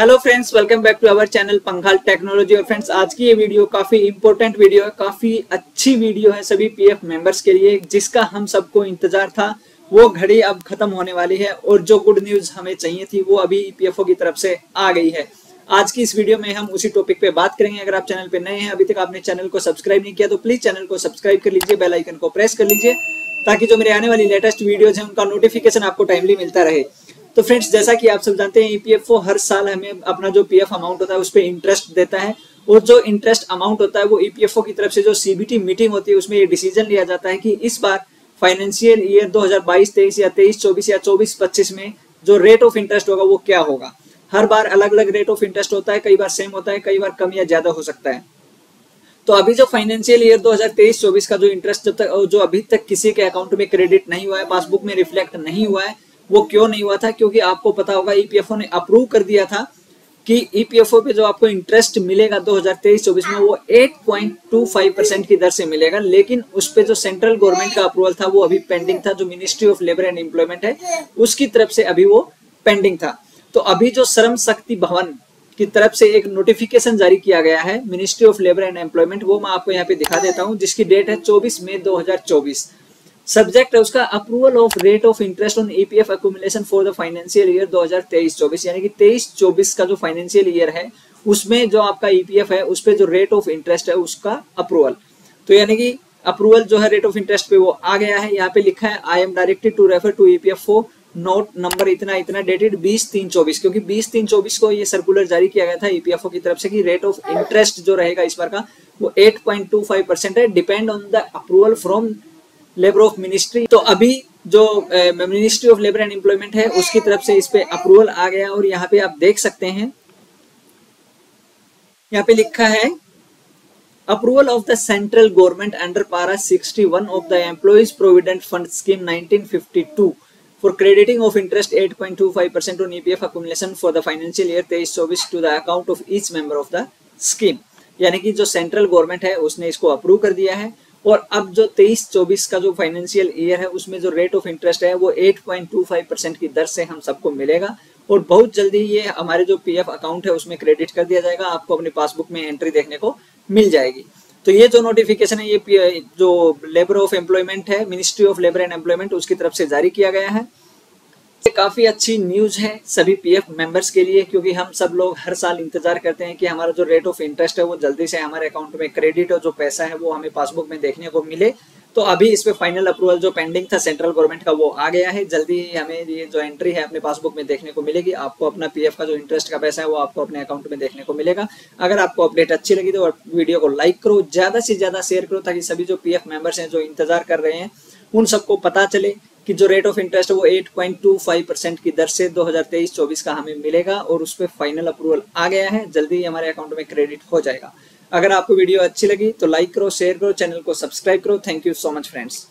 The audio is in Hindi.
Hello friends, welcome back to our channel Panghal technology. और फ्रेंड्स, आज की ये वीडियो काफी इंपॉर्टेंट वीडियो है, काफी अच्छी वीडियो है सभी पीएफ मेंबर्स के लिए, जिसका हम सबको इंतजार था। वो घड़ी अब खत्म होने वाली है और जो गुड न्यूज हमें चाहिए थी वो अभी ईपीएफओ की तरफ से आ गई है। आज की इस वीडियो में हम उसी टॉपिक पे बात करेंगे। अगर आप चैनल पे नए हैं, अभी तक आपने चैनल को सब्सक्राइब नहीं किया तो प्लीज चैनल को सब्सक्राइब कर लीजिए, बेल आइकन को प्रेस कर लीजिए, ताकि जो मेरे आने वाली लेटेस्ट वीडियोज हैं उनका नोटिफिकेशन आपको टाइमली मिलता रहे। तो फ्रेंड्स, जैसा कि आप सब जानते हैं, ईपीएफओ हर साल हमें अपना जो पीएफ अमाउंट होता है उस पर इंटरेस्ट देता है। और जो इंटरेस्ट अमाउंट होता है वो ईपीएफओ की तरफ से जो सीबीटी मीटिंग होती है उसमें ये डिसीजन लिया जाता है कि इस बार फाइनेंशियल ईयर 2022-23 या 23-24 या 24-25 में जो रेट ऑफ इंटरेस्ट होगा वो क्या होगा। हर बार अलग अलग रेट ऑफ इंटरेस्ट होता है, कई बार सेम होता है, कई बार कम या ज्यादा हो सकता है। तो अभी जो फाइनेंशियल ईयर 2023-24 का जो इंटरेस्ट जो अभी तक किसी के अकाउंट में क्रेडिट नहीं हुआ है, पासबुक में रिफ्लेक्ट नहीं हुआ है, वो क्यों नहीं हुआ था? क्योंकि आपको पता होगा ईपीएफओ ने अप्रूव कर दिया था कि ईपीएफओ पे जो आपको इंटरेस्ट मिलेगा 2023-24 में वो 8.25% की दर से मिलेगा। लेकिन उस पे जो सेंट्रल गवर्नमेंट का अप्रूवल था वो अभी पेंडिंग था, जो ministry of labour and employment है उसकी तरफ से अभी वो पेंडिंग था। तो अभी जो श्रम शक्ति भवन की तरफ से एक नोटिफिकेशन जारी किया गया है ministry of labour and employment, वो मैं आपको यहाँ पे दिखा देता हूँ, जिसकी डेट है 24 मई 2024। सब्जेक्ट है उसका approval of rate of interest on EPF accumulation for the financial year 2023-24, यानी कि 23-24 का जो फाइनेंशियल ईयर है उसमें जो आपका ईपीएफ है उस पे जो रेट ऑफ इंटरेस्ट है उसका अप्रूवल। तो यानी कि अप्रूवल जो है रेट ऑफ इंटरेस्ट पे वो आ गया है। यहाँ पे लिखा है I am directed to refer to EPFO note number इतना इतना डेटेड 20-3-24, क्योंकि 20-3-24 को ये सर्कुलर जारी किया गया था ईपीएफओ की तरफ से कि रेट ऑफ इंटरेस्ट जो रहेगा इस बार का वो 8.25% है, depend on the approval from labour of ministry. तो अभी जो ministry of labour and employment है उसकी तरफ से इस पे अप्रूवल आ गया। और यहाँ पे आप देख सकते हैं, यहाँ पे लिखा है approval of the central government under para 61 of the employees provident fund scheme 1952 for crediting of interest 8.25% on EPF accumulation for the financial year 23-24 to the account of each member of the scheme. यानी कि जो सेंट्रल गवर्नमेंट है उसने इसको अप्रूव कर दिया है। और अब जो 23-24 का जो फाइनेंशियल ईयर है उसमें जो रेट ऑफ इंटरेस्ट है वो 8.25% की दर से हम सबको मिलेगा। और बहुत जल्दी ये हमारे जो पीएफ अकाउंट है उसमें क्रेडिट कर दिया जाएगा, आपको अपनी पासबुक में एंट्री देखने को मिल जाएगी। तो ये जो नोटिफिकेशन है ये जो लेबर ऑफ एम्प्लॉयमेंट है, ministry of labour and employment, उसकी तरफ से जारी किया गया है। ये काफी अच्छी न्यूज है सभी पीएफ मेंबर्स के लिए, क्योंकि हम सब लोग हर साल इंतजार करते हैं कि हमारा जो रेट ऑफ इंटरेस्ट है वो जल्दी से हमारे अकाउंट में क्रेडिट और जो पैसा है वो हमें पासबुक में देखने को मिले। तो अभी इस पे फाइनल अप्रूवल जो पेंडिंग था सेंट्रल गवर्नमेंट का वो आ गया है। जल्दी ही हमें ये जो एंट्री है अपने पासबुक में देखने को मिलेगी। आपको अपना पीएफ का जो इंटरेस्ट का पैसा है वो आपको अपने अकाउंट में देखने को मिलेगा। अगर आपको अपडेट अच्छी लगी तो वीडियो को लाइक करो, ज्यादा से ज्यादा शेयर करो, ताकि सभी जो पीएफ मेंबर्स हैं जो इंतजार कर रहे हैं उन सबको पता चले कि जो रेट ऑफ इंटरेस्ट है वो 8.25% की दर से 2023-24 का हमें मिलेगा। और उस पर फाइनल अप्रूवल आ गया है, जल्दी ही हमारे अकाउंट में क्रेडिट हो जाएगा। अगर आपको वीडियो अच्छी लगी तो लाइक करो, शेयर करो, चैनल को सब्सक्राइब करो। Thank you so much friends.